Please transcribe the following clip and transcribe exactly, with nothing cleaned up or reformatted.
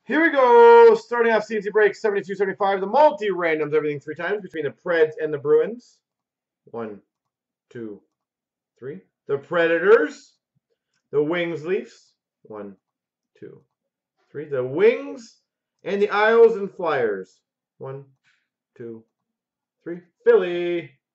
Here we go. Starting off C and C break seventy-two seventy-five. The multi randoms, everything three times between the Preds and the Bruins. One, two, three. The Predators. The Wings Leafs. One, two, three. The Wings and the Isles and Flyers. One, two, three. Philly.